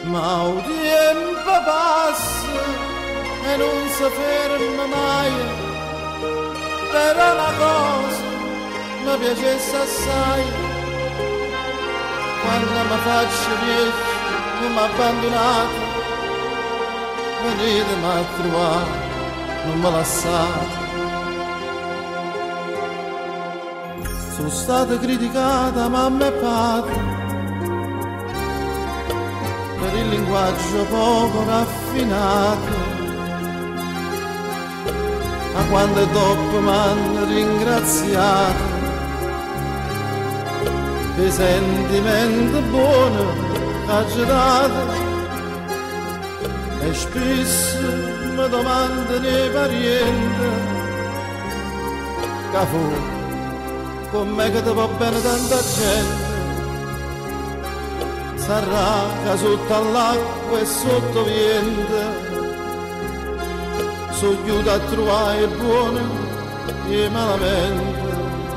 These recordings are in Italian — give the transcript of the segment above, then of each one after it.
Ma il tempo passa e non si ferma mai, però una cosa mi piacesse assai, quando mi faccio vecchio non mi abbandonate, venitemi a trovare, non mi lasciate. Sono stata criticata mamma e padre per il linguaggio poco raffinato, ma quando dopo m'hanno ringraziato per i sentimenti buoni che ci date, e spesso mi domandano i parenti che fu com'è che ti va bene tanta gente. Sarà che sotto all'acqua e sotto vento sono aiuto a trovare il buono e il malamente.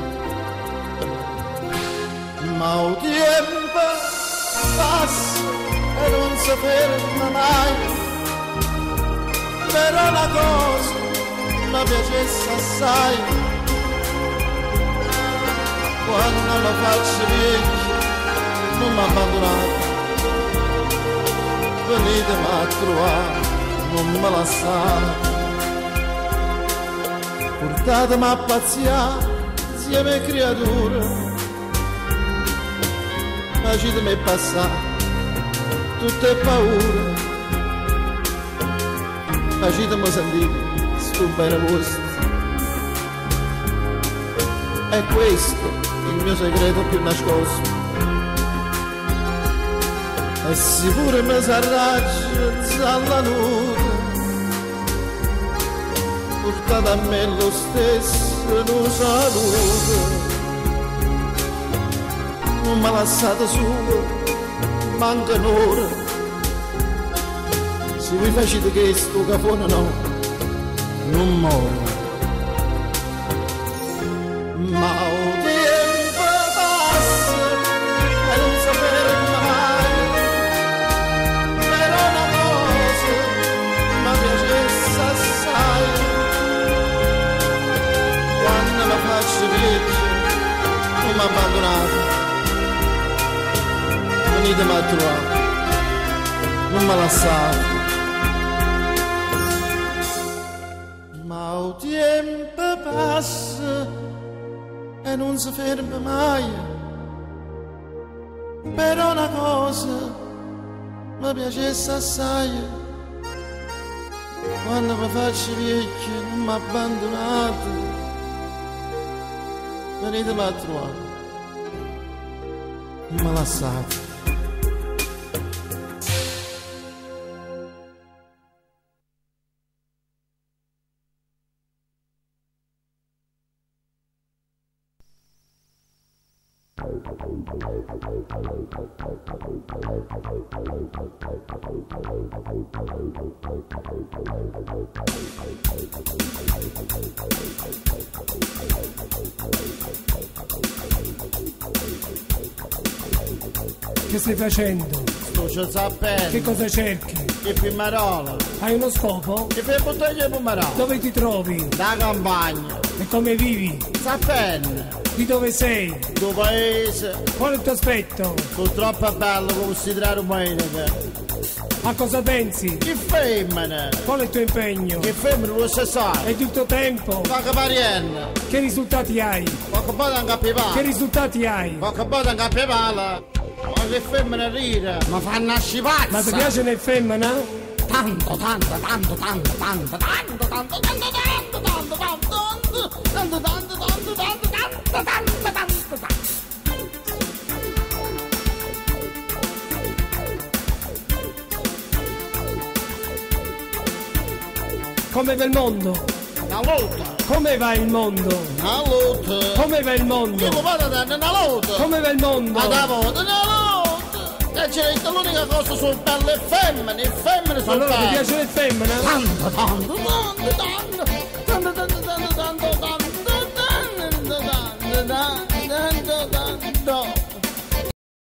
Ma il tempo passa e non si ferma mai, però una cosa mi piacesse assai, quando mi faccio vecchio non mi abbandonate, venitemi a trovare, non mi lasciate, portatemi a pazziare insieme creature, facetemi passare tutte le paure, facetemi sentire sto bene vostro, è questo il mio segreto più nascosto. E sicuro mi s'arraggia alla nuda, portate a me lo stesso non saluto, non mi lasciate solo, manca un'ora, se vi facete che sto capone no, non muore. Ma il tempo passa e non si ferma mai, però una cosa mi piacesse assai, quando mi faccio vecchio non mi abbandonate, venitemi a trovare, non mi lasciate. Ma il tempo passa e non si ferma mai, però una cosa mi piacesse assai, quando mi faccio vecchio non mi abbandonate, venitemi a trovare, non mi lasciate. Che stai facendo? Sto sapendo. Che cosa cerchi? Che pimarola. Hai uno scopo? Che fai bottiglia di pimarola? Dove ti trovi? Da campagna. E come vivi? Sapendo. Di dove sei? Do paese. Qual è il tuo aspetto? Sono troppo bello per considerare umanità. A cosa pensi? Che femmina? Qual è il tuo impegno? Che femmina lo si sa? E il tuo tempo? Poca parienna. Che risultati hai? Poca botta in capivale. Che risultati hai? Poca botta in capivale. Ma che femmina ride? Ma fanno scipazza. Ma ti piace nel femmina? Tanto, tanto, tanto, tanto, tanto, tanto, tanto, tanto, tanto, tanto, tanto, tanto, tanto, tanto, tanto, tanto, tanto, tanto. Come va il mondo? Una lotta. Come va il mondo? Una lotta. Come va il mondo? Io lo vado a dare una lotta. Come va il mondo? Ma da voto una lotta. E c'è l'unica cosa sono belle femmine. Femmine sono allora belle. ti piace le femmine? Tanto, tanto, tanto, tanto, tanto, tanto, tanto, tanto.